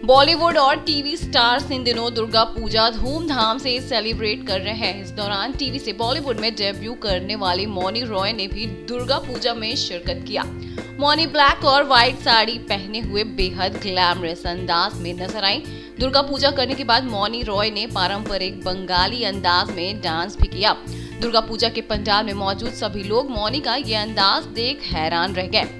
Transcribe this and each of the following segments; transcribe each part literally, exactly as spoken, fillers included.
बॉलीवुड और TV stars इन दिनों दुर्गा पूजा धूमधाम से सेलिब्रेट कर रहे हैं। इस दौरान टीवी से बॉलीवुड में डेब्यू करने वाली मौनी रॉय ने भी दुर्गा पूजा में शिरकत किया। मौनी ब्लैक और व्हाइट साड़ी पहने हुए बेहद ग्लैमरस अंदाज में नजर आई। दुर्गा पूजा करने के बाद मौनी रॉय ने पारंपरिक बंगाली अंदाज में डांस भी किया। दुर्गा पूजा के पंडाल में मौजूद सभी लोग मौनी का ये अंदाज देख हैरान रह गए।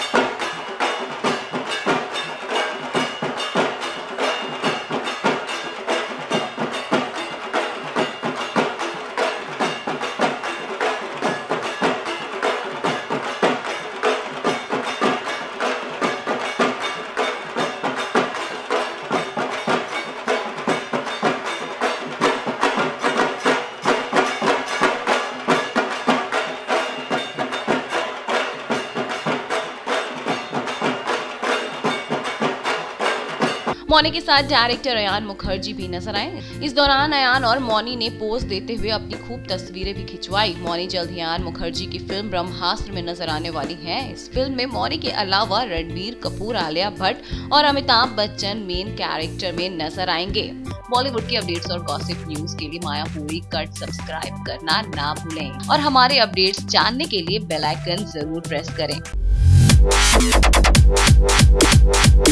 मौनी के साथ डायरेक्टर अयान मुखर्जी भी नजर आए। इस दौरान अयान और मौनी ने पोज देते हुए अपनी खूब तस्वीरें भी खिंचवाई। मौनी जल्द ही अयान मुखर्जी की फिल्म ब्रह्मास्त्र में नजर आने वाली है। इस फिल्म में मौनी के अलावा रणबीर कपूर, आलिया भट्ट और अमिताभ बच्चन मेन कैरेक्टर में नजर आएंगे। बॉलीवुड की अपडेट्स और गॉसिप न्यूज के लिए मायापुरी कट सब्सक्राइब करना ना भूलें और हमारे अपडेट्स जानने के लिए बेल आइकन जरूर प्रेस करें।